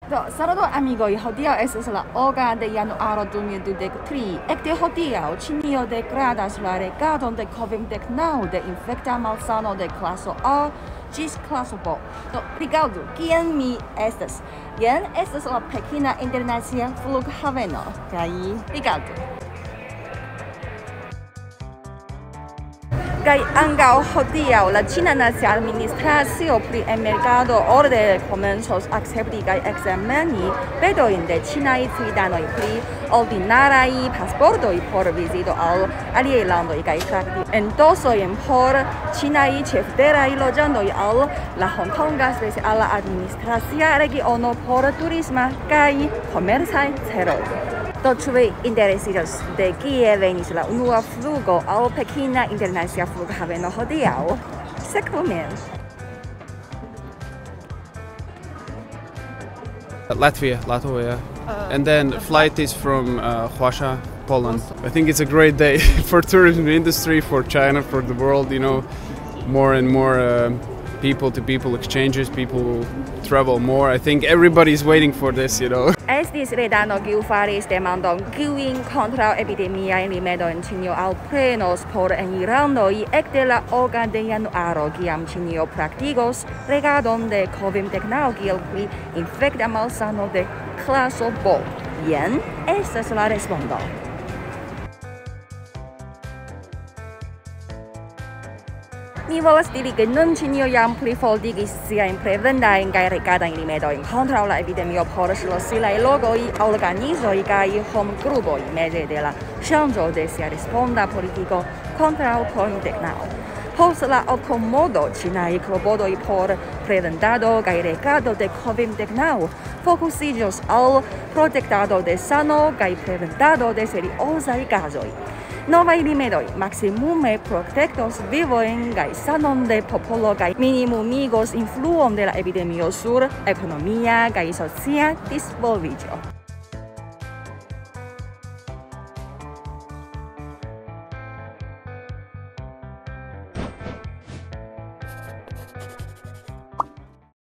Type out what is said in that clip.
Saludo amikoj, hodiaŭ estas la oka de januaro 2023. Ekde hodiaŭ Ĉinio degradas la regadon de KOVIM-19 de infekta malsano de klaso A ĝis klaso B. Rigardu, kien mi estas. Jen estas la Pekina Internacia Flughaveno. Kaj rigardu. Kaj ankaŭ hodiaŭ la Ĉina Nacia Administracio pri Enmigrado orde komencos akcepti kaj ekzameni petojn de ĉinaj civitanoj pri ordinaraj pasportoj por vizito al aliaj landoj kaj trakti endosojn por ĉinaj ĉefteraj loĝantoj al la Hongkonga Speciala Administracia Regiono por turisma kaj komercaj celoj. Ĉu vi interesiĝas de kie venis la unua flugo al Pekina Internacia Flughaveno hodiaŭ? Sekvu min! Latvia. And then flight is from Hwasha, Poland. I think it's a great day for tourism industry, for China, for the world, you know, more and more people-to-people exchanges, people travel more. I think everybody's waiting for this, you know. Estis redano kiu faris demandon kiujn kontraŭ epidemiajn rimedojn Ĉinio alprenos por enirandoj ekde la oka de januaro, kiam Ĉinio praktikos regadon de KOVIM-19 kiel pri infekta malsano de klaso B. Jen estas la respondo. Mi volas diri ke nun Ĉinio jam plifortigis siajn prevendajn kaj regadajn rimedojn kontraŭ la epidemio por ŝlosilaj lokoj, organizoj kaj homgrupoj meze de la ŝanĝo de sia responda politiko kontraŭ COVID-19. Post la akomodo, ĉinaj klopodoj por preventado kaj regado de COVID-19 fokusiĝos al protektado de sano kaj preventado de seriozaj kazoj. Novaj rimedoj maksimume protektos vivojn kaj sanon de popolo kaj minimumigos influon de la epidemio sur ekonomia kaj socia disvolviĝo.